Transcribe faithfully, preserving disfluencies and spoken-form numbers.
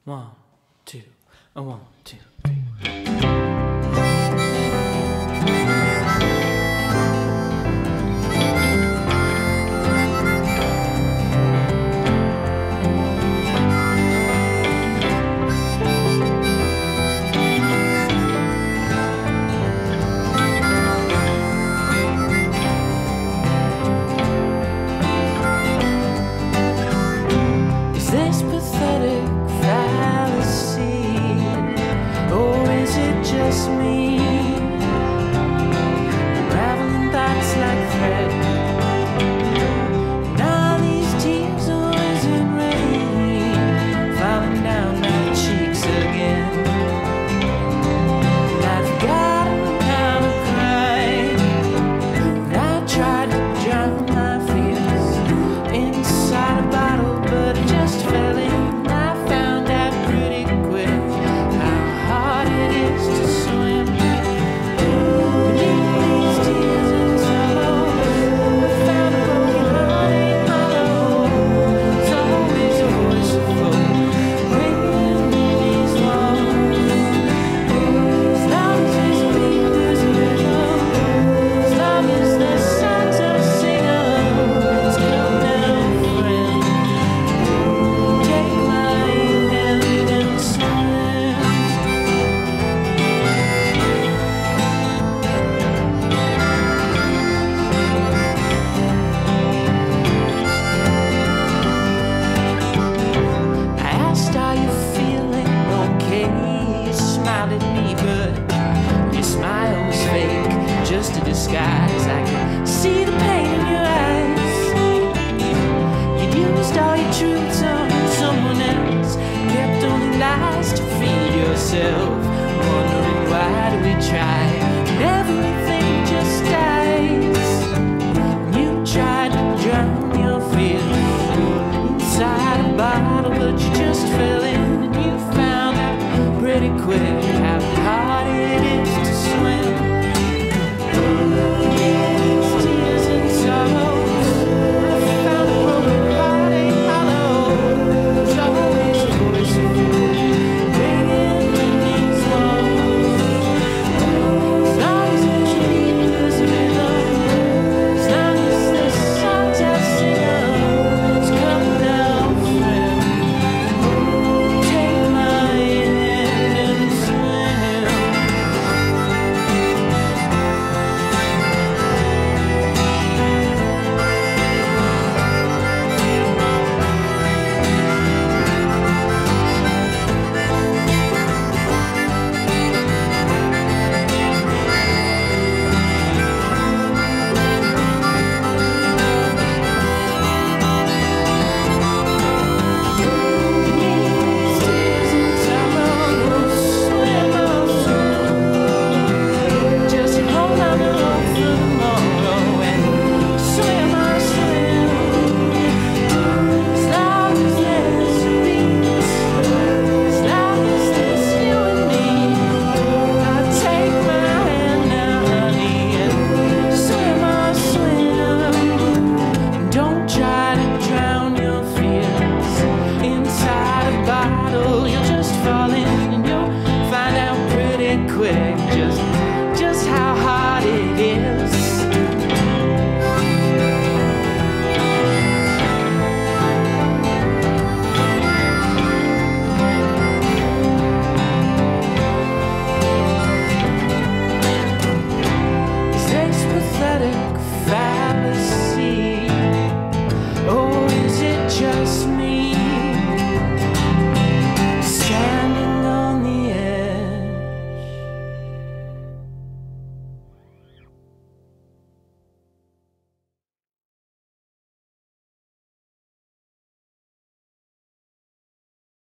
One, two, a one, two, three. Disguise. I can see the pain in your eyes. You used all your truths on someone else, kept only lies to feed yourself, wondering why do we try and everything just dies. You tried to drown your fears inside a bottle, but you just fell in, and you found out pretty quick how hard it is to swim. Tears and sorrows, I found a broken heart ain't hollow. There's always a voice of you ringing in these walls. As long as there's beat, there's a rhythm. As long as there's songs I sing them, it's come down, friend. Take my hand and swim. You'll just fall in.